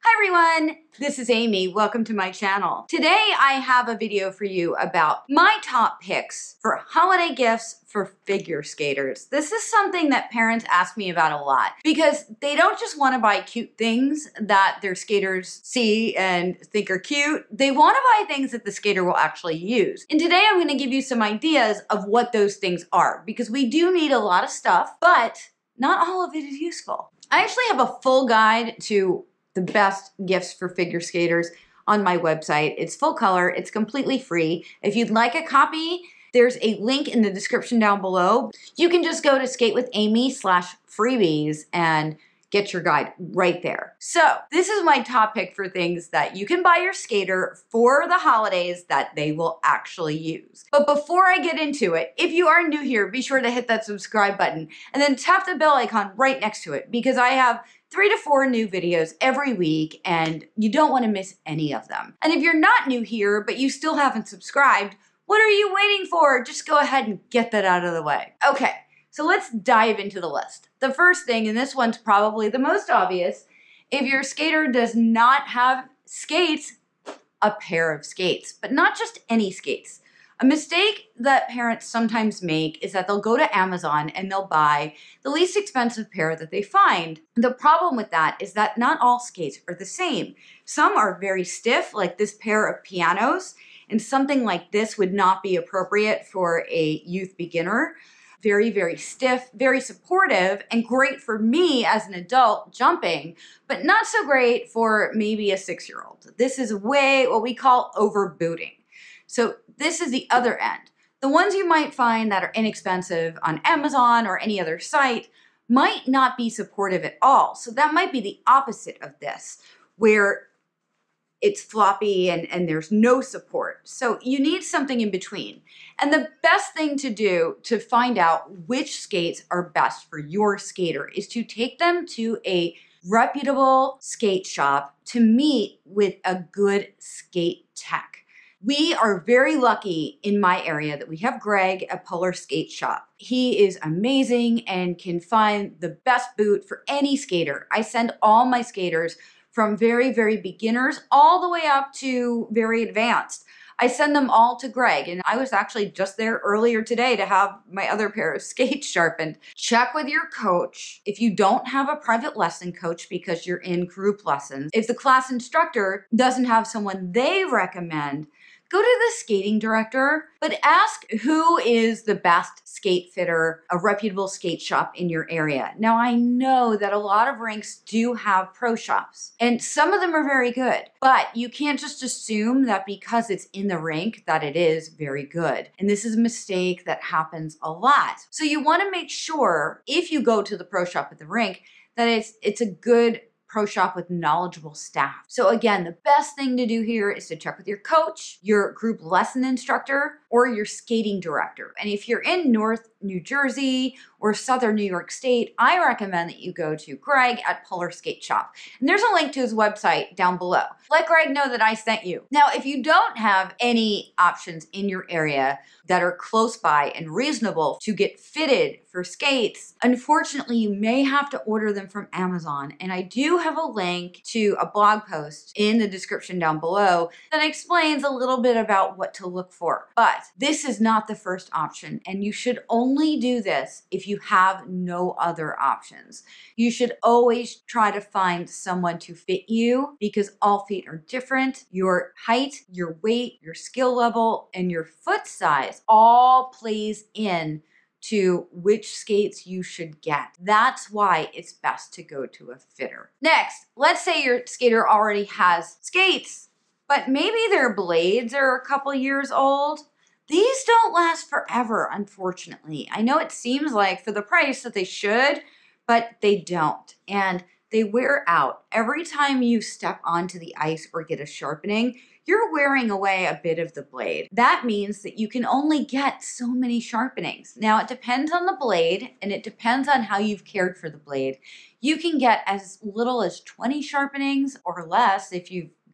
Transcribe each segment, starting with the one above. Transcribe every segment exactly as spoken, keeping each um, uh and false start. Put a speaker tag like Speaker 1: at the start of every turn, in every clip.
Speaker 1: Hi everyone, this is Amy. Welcome to my channel. Today I have a video for you about my top picks for holiday gifts for figure skaters. This is something that parents ask me about a lot because they don't just want to buy cute things that their skaters see and think are cute. They want to buy things that the skater will actually use. And today I'm going to give you some ideas of what those things are because we do need a lot of stuff, but not all of it is useful. I actually have a full guide to the best gifts for figure skaters on my website. It's full color, it's completely free. If you'd like a copy, there's a link in the description down below. You can just go to skatewithamy slash freebies and get your guide right there. So this is my top pick for things that you can buy your skater for the holidays that they will actually use. But before I get into it, if you are new here, be sure to hit that subscribe button and then tap the bell icon right next to it because I have three to four new videos every week and you don't want to miss any of them. And if you're not new here, but you still haven't subscribed, what are you waiting for? Just go ahead and get that out of the way. Okay, so let's dive into the list. The first thing, and this one's probably the most obvious, if your skater does not have skates, a pair of skates, but not just any skates. A mistake that parents sometimes make is that they'll go to Amazon and they'll buy the least expensive pair that they find. The problem with that is that not all skates are the same. Some are very stiff, like this pair of pianos, and something like this would not be appropriate for a youth beginner. Very, very stiff, very supportive, and great for me as an adult jumping, but not so great for maybe a six-year-old. This is way what we call overbooting. So this is the other end. The ones you might find that are inexpensive on Amazon or any other site might not be supportive at all. So that might be the opposite of this, where it's floppy and, and there's no support. So you need something in between. And the best thing to do to find out which skates are best for your skater is to take them to a reputable skate shop to meet with a good skate tech. We are very lucky in my area that we have Greg at Polar Skate Shop. He is amazing and can find the best boot for any skater. I send all my skaters from very, very beginners all the way up to very advanced. I send them all to Greg, and I was actually just there earlier today to have my other pair of skates sharpened. Check with your coach. If you don't have a private lesson coach because you're in group lessons, if the class instructor doesn't have someone they recommend, go to the skating director, but ask who is the best skate fitter, a reputable skate shop in your area. Now, I know that a lot of rinks do have pro shops, and some of them are very good, but you can't just assume that because it's in the rink that it is very good. And this is a mistake that happens a lot. So you want to make sure, if you go to the pro shop at the rink, that it's, it's a good pro shop with knowledgeable staff. So again, the best thing to do here is to check with your coach, your group lesson instructor, or your skating director. And if you're in North New Jersey or Southern New York State, I recommend that you go to Greg at Polar Skate Shop. And there's a link to his website down below. Let Greg know that I sent you. Now, if you don't have any options in your area that are close by and reasonable to get fitted for skates, unfortunately, you may have to order them from Amazon. And I do have a link to a blog post in the description down below that explains a little bit about what to look for. But this is not the first option, and you should only do this if you have no other options. You should always try to find someone to fit you because all feet are different. Your height, your weight, your skill level, and your foot size all plays in to which skates you should get. That's why it's best to go to a fitter. Next, let's say your skater already has skates, but maybe their blades are a couple years old. These don't last forever, unfortunately. I know it seems like for the price that they should, but they don't. And they wear out. Every time you step onto the ice or get a sharpening, you're wearing away a bit of the blade. That means that you can only get so many sharpenings. Now, it depends on the blade, and it depends on how you've cared for the blade. You can get as little as twenty sharpenings or less if you've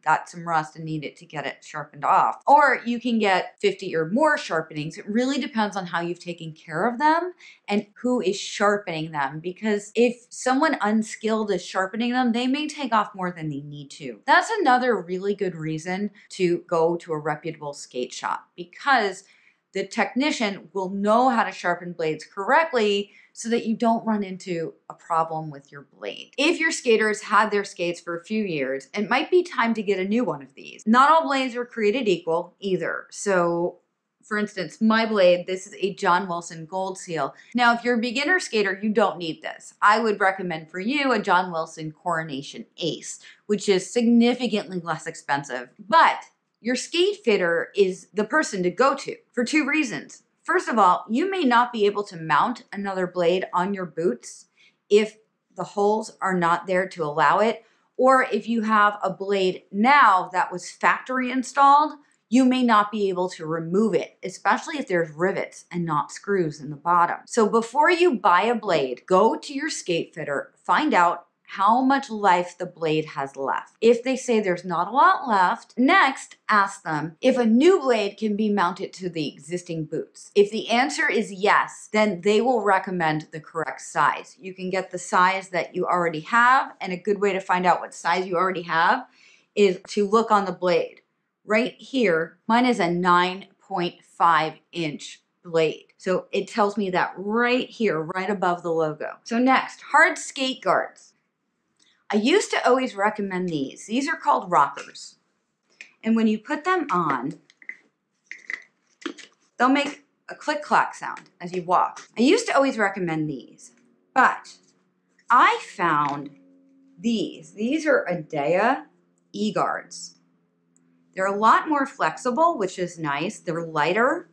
Speaker 1: got some rust and need it to get it sharpened off. Or you can get fifty or more sharpenings. It really depends on how you've taken care of them and who is sharpening them, because if someone unskilled is sharpening them, they may take off more than they need to. That's another really good reason to go to a reputable skate shop, because the technician will know how to sharpen blades correctly so that you don't run into a problem with your blade. If your skaters had their skates for a few years, it might be time to get a new one of these. Not all blades are created equal either. So for instance, my blade, this is a John Wilson Gold Seal. Now, if you're a beginner skater, you don't need this. I would recommend for you a John Wilson Coronation Ace, which is significantly less expensive. But your skate fitter is the person to go to for two reasons. First of all, you may not be able to mount another blade on your boots if the holes are not there to allow it, or if you have a blade now that was factory installed, you may not be able to remove it, especially if there's rivets and not screws in the bottom. So before you buy a blade, go to your skate fitter, find out how much life the blade has left. If they say there's not a lot left, next ask them if a new blade can be mounted to the existing boots. If the answer is yes, then they will recommend the correct size. You can get the size that you already have, and a good way to find out what size you already have is to look on the blade. Right here, mine is a nine point five inch blade. So it tells me that right here, right above the logo. So next, hard skate guards. I used to always recommend these. These are called rockers. And when you put them on, they'll make a click-clack sound as you walk. I used to always recommend these, but I found these. These are Idea E-guards. They're a lot more flexible, which is nice. They're lighter.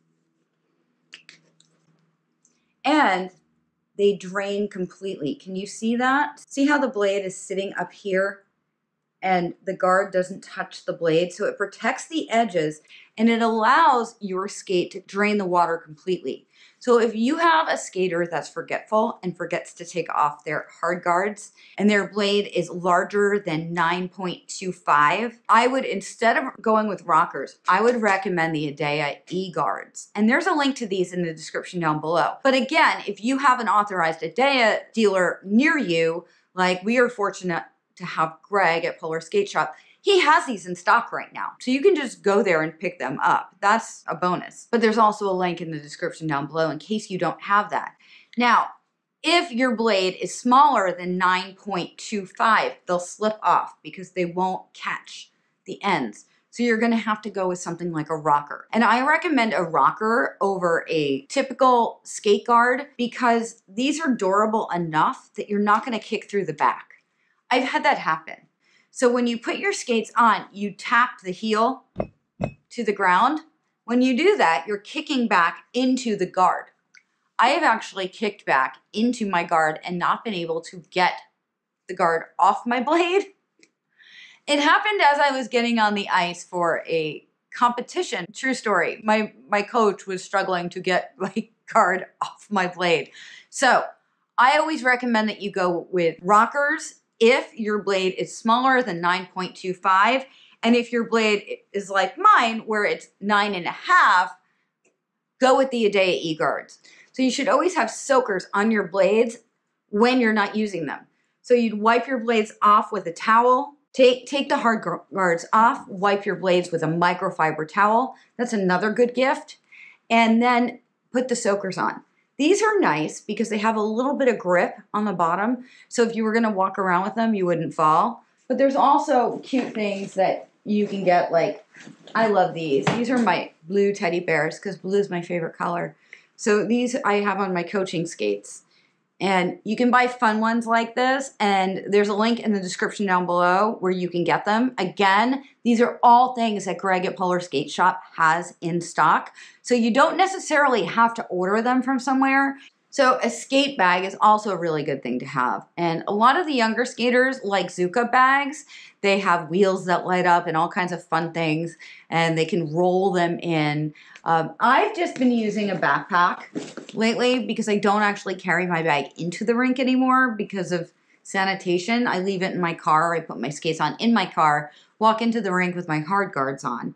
Speaker 1: And they drain completely. Can you see that? See how the blade is sitting up here and the guard doesn't touch the blade? So it protects the edges and it allows your skate to drain the water completely. So if you have a skater that's forgetful and forgets to take off their hard guards and their blade is larger than nine point two five, I would, instead of going with rockers, I would recommend the Idea E-guards. And there's a link to these in the description down below. But again, if you have an authorized Idea dealer near you, like we are fortunate to have Greg at Polar Skate Shop, he has these in stock right now. So you can just go there and pick them up. That's a bonus. But there's also a link in the description down below in case you don't have that. Now, if your blade is smaller than nine point two five, they'll slip off because they won't catch the ends. So you're gonna have to go with something like a rocker. And I recommend a rocker over a typical skate guard because these are durable enough that you're not gonna kick through the back. I've had that happen. So when you put your skates on, you tap the heel to the ground. When you do that, you're kicking back into the guard. I have actually kicked back into my guard and not been able to get the guard off my blade. It happened as I was getting on the ice for a competition. True story. My, my coach was struggling to get my guard off my blade. So I always recommend that you go with rockers if your blade is smaller than nine point two five, and if your blade is like mine, where it's nine and a half, go with the Idea E-guards. So you should always have soakers on your blades when you're not using them. So you'd wipe your blades off with a towel, take, take the hard guards off, wipe your blades with a microfiber towel. That's another good gift. And then put the soakers on. These are nice because they have a little bit of grip on the bottom. So if you were gonna walk around with them, you wouldn't fall. But there's also cute things that you can get, like, I love these. These are my blue teddy bears because blue is my favorite color. So these I have on my coaching skates. And you can buy fun ones like this, and there's a link in the description down below where you can get them. Again, these are all things that Greg at Polar Skate Shop has in stock. So you don't necessarily have to order them from somewhere. So a skate bag is also a really good thing to have. And a lot of the younger skaters like Zuka bags. They have wheels that light up and all kinds of fun things, and they can roll them in. Um, I've just been using a backpack lately because I don't actually carry my bag into the rink anymore because of sanitation. I leave it in my car. I put my skates on in my car, walk into the rink with my hard guards on.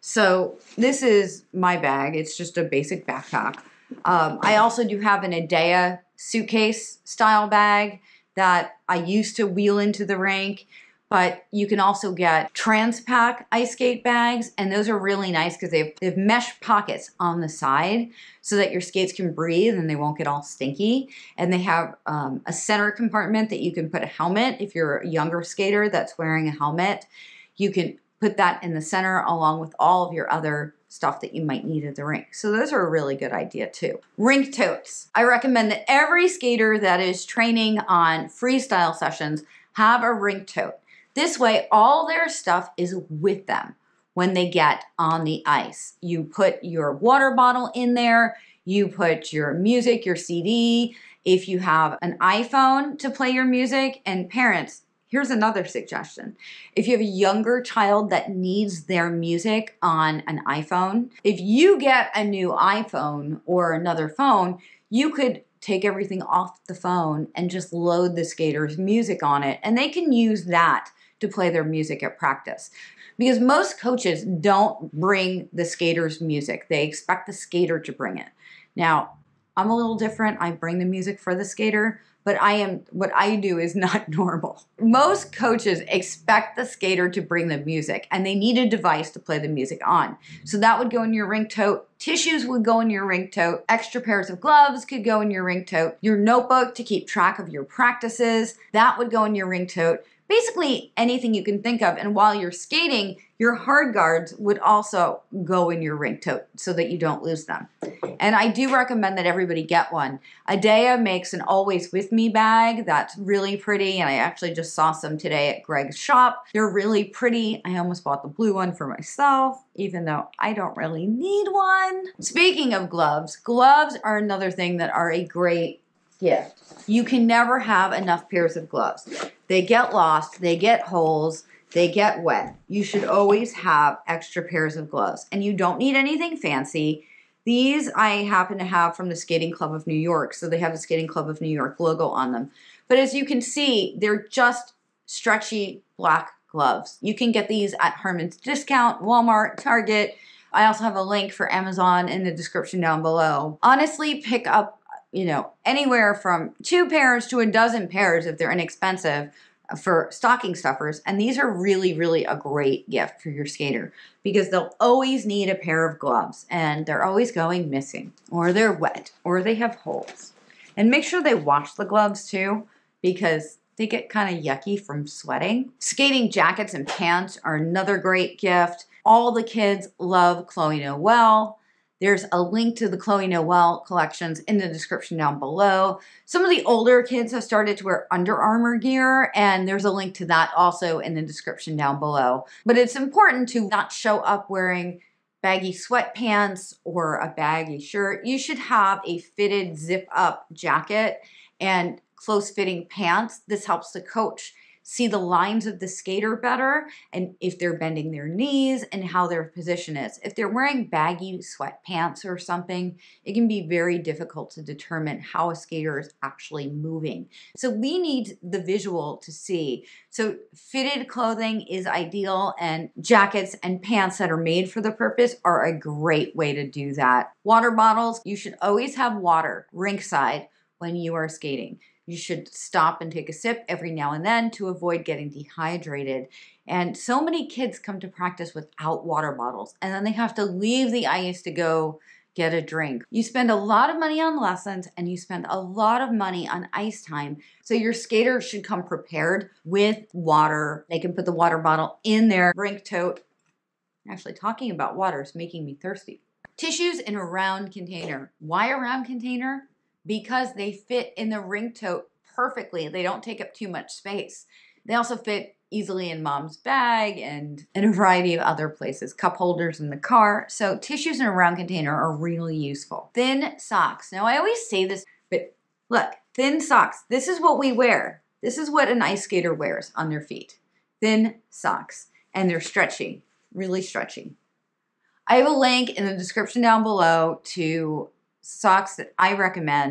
Speaker 1: So this is my bag. It's just a basic backpack. Um, I also do have an Idea suitcase style bag that I used to wheel into the rink, but you can also get Transpac ice skate bags, and those are really nice because they have, they have mesh pockets on the side so that your skates can breathe and they won't get all stinky. And they have um, a center compartment that you can put a helmet. If you're a younger skater that's wearing a helmet, you can put that in the center along with all of your other stuff that you might need at the rink. So those are a really good idea too. Rink totes. I recommend that every skater that is training on freestyle sessions have a rink tote. This way, all their stuff is with them when they get on the ice. You put your water bottle in there, you put your music, your C D. If you have an iPhone to play your music, and parents, here's another suggestion. If you have a younger child that needs their music on an iPhone, if you get a new iPhone or another phone, you could take everything off the phone and just load the skater's music on it, and they can use that to play their music at practice. Because most coaches don't bring the skater's music. They expect the skater to bring it. Now, I'm a little different. I bring the music for the skater, but I am what I do is not normal. Most coaches expect the skater to bring the music, and they need a device to play the music on. So that would go in your rink tote. Tissues would go in your rink tote. Extra pairs of gloves could go in your rink tote. Your notebook to keep track of your practices, that would go in your rink tote. Basically anything you can think of. And while you're skating, your hard guards would also go in your rink tote so that you don't lose them. And I do recommend that everybody get one. Idea makes an always with me bag that's really pretty, and I actually just saw some today at Greg's shop. They're really pretty. I almost bought the blue one for myself, even though I don't really need one. Speaking of gloves, gloves are another thing that are a great gift. You can never have enough pairs of gloves. They get lost, they get holes, they get wet. You should always have extra pairs of gloves, and you don't need anything fancy. These I happen to have from the Skating Club of New York, so they have the Skating Club of New York logo on them. But as you can see, they're just stretchy black gloves. You can get these at Herman's Discount, Walmart, Target. I also have a link for Amazon in the description down below. Honestly, pick up, you know, anywhere from two pairs to a dozen pairs if they're inexpensive for stocking stuffers. And these are really, really a great gift for your skater because they'll always need a pair of gloves and they're always going missing, or they're wet, or they have holes. And make sure they wash the gloves too, because they get kind of yucky from sweating. Skating jackets and pants are another great gift. All the kids love Chloe Noel. There's a link to the Chloe Noel collections in the description down below. Some of the older kids have started to wear Under Armour gear, and there's a link to that also in the description down below. But it's important to not show up wearing baggy sweatpants or a baggy shirt. You should have a fitted zip-up jacket and close-fitting pants. This helps the coach see the lines of the skater better, and if they're bending their knees and how their position is. If they're wearing baggy sweatpants or something, it can be very difficult to determine how a skater is actually moving. So we need the visual to see. So fitted clothing is ideal, and jackets and pants that are made for the purpose are a great way to do that. Water bottles, you should always have water rinkside when you are skating. You should stop and take a sip every now and then to avoid getting dehydrated. And so many kids come to practice without water bottles, and then they have to leave the ice to go get a drink. You spend a lot of money on lessons, and you spend a lot of money on ice time. So your skater should come prepared with water. They can put the water bottle in their rink tote. Actually, talking about water is making me thirsty. Tissues in a round container. Why a round container? Because they fit in the rink tote perfectly. They don't take up too much space. They also fit easily in mom's bag and in a variety of other places, cup holders in the car. So tissues in a round container are really useful. Thin socks. Now I always say this, but look, thin socks. This is what we wear. This is what an ice skater wears on their feet. Thin socks. And they're stretchy, really stretchy. I have a link in the description down below to socks that I recommend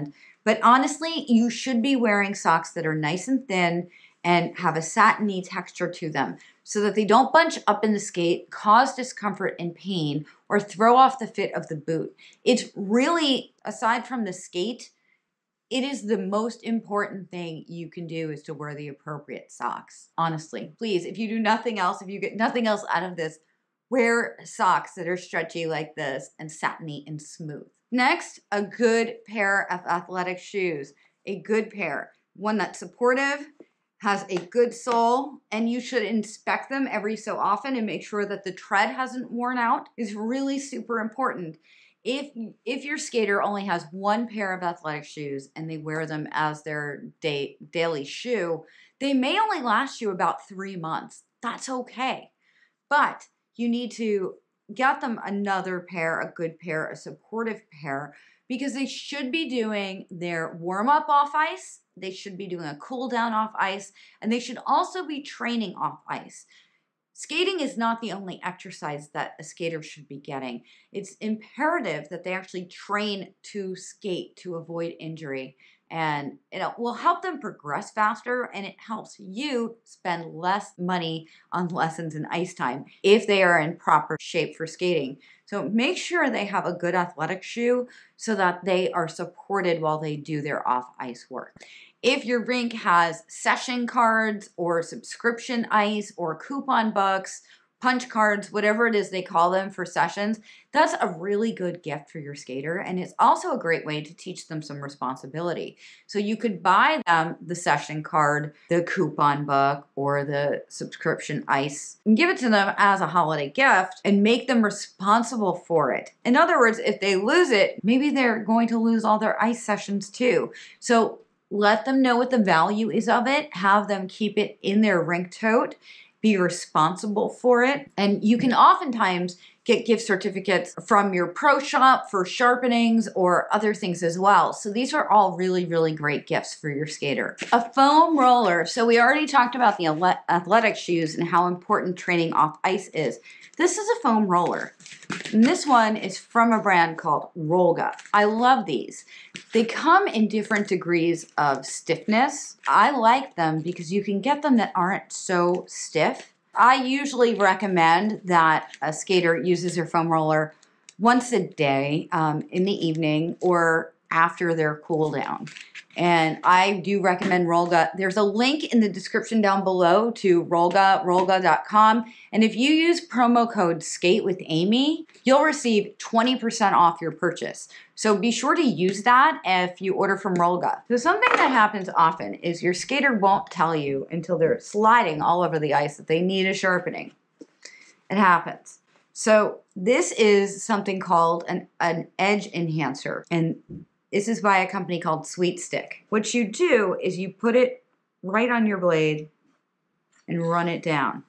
Speaker 1: But honestly, you should be wearing socks that are nice and thin and have a satiny texture to them so that they don't bunch up in the skate, cause discomfort and pain, or throw off the fit of the boot. It's really, aside from the skate, it is the most important thing you can do is to wear the appropriate socks. Honestly, please, if you do nothing else, if you get nothing else out of this, wear socks that are stretchy like this and satiny and smooth. Next, a good pair of athletic shoes. A good pair. One that's supportive, has a good sole, and you should inspect them every so often and make sure that the tread hasn't worn out. Is really super important. If, if your skater only has one pair of athletic shoes and they wear them as their day, daily shoe, they may only last you about three months. That's okay. But you need to get them another pair, a good pair, a supportive pair, because they should be doing their warm-up off ice, they should be doing a cool down off ice, and they should also be training off ice. Skating is not the only exercise that a skater should be getting. It's imperative that they actually train to skate to avoid injury. And it will help them progress faster, and it helps you spend less money on lessons and ice time if they are in proper shape for skating. So make sure they have a good athletic shoe so that they are supported while they do their off-ice work. If your rink has session cards or subscription ice or coupon books, punch cards, whatever it is they call them for sessions, that's a really good gift for your skater, and it's also a great way to teach them some responsibility. So you could buy them the session card, the coupon book, or the subscription ice, and give it to them as a holiday gift and make them responsible for it. In other words, if they lose it, maybe they're going to lose all their ice sessions too. So let them know what the value is of it, have them keep it in their rink tote, be responsible for it. And you can oftentimes get gift certificates from your pro shop for sharpenings or other things as well. So these are all really, really great gifts for your skater. A foam roller. So we already talked about the athletic shoes and how important training off ice is. This is a foam roller. And this one is from a brand called Rolga. I love these. They come in different degrees of stiffness. I like them because you can get them that aren't so stiff. I usually recommend that a skater uses their foam roller once a day um, in the evening or after their cool down. And I do recommend Rolga. There's a link in the description down below to Rolga, rolga dot com. And if you use promo code SKATE with Aimée, you'll receive twenty percent off your purchase. So be sure to use that if you order from Rolga. So something that happens often is your skater won't tell you until they're sliding all over the ice that they need a sharpening. It happens. So this is something called an, an edge enhancer. And this is by a company called Sweet Stick. What you do is you put it right on your blade and run it down.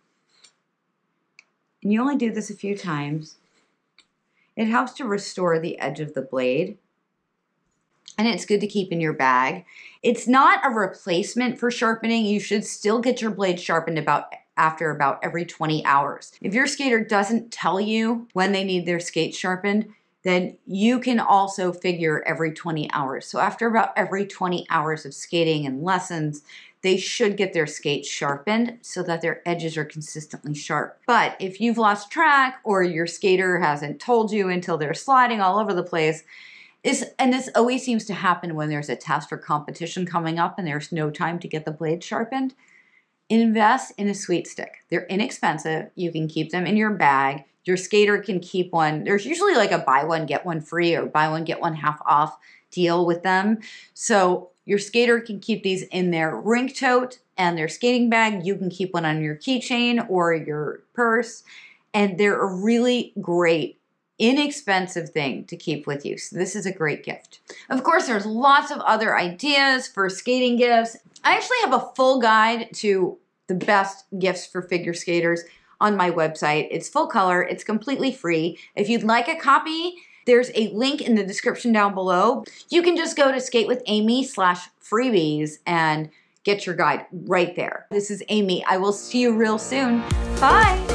Speaker 1: And you only do this a few times. It helps to restore the edge of the blade. And it's good to keep in your bag. It's not a replacement for sharpening. You should still get your blade sharpened about after about every twenty hours. If your skater doesn't tell you when they need their skates sharpened, then you can also figure every twenty hours. So after about every twenty hours of skating and lessons, they should get their skates sharpened so that their edges are consistently sharp. But if you've lost track or your skater hasn't told you until they're sliding all over the place, is, and this always seems to happen when there's a test or competition coming up and there's no time to get the blade sharpened, invest in a Sweet Stick. They're inexpensive. You can keep them in your bag. Your skater can keep one. There's usually like a buy one, get one free or buy one, get one half off deal with them. So your skater can keep these in their rink tote and their skating bag. You can keep one on your keychain or your purse. And they're a really great, inexpensive thing to keep with you. So this is a great gift. Of course, there's lots of other ideas for skating gifts. I actually have a full guide to the best gifts for figure skaters on my website. It's full color. It's completely free. If you'd like a copy, there's a link in the description down below. You can just go to skatewithaimee slash freebies and get your guide right there. This is Aimée. I will see you real soon. Bye.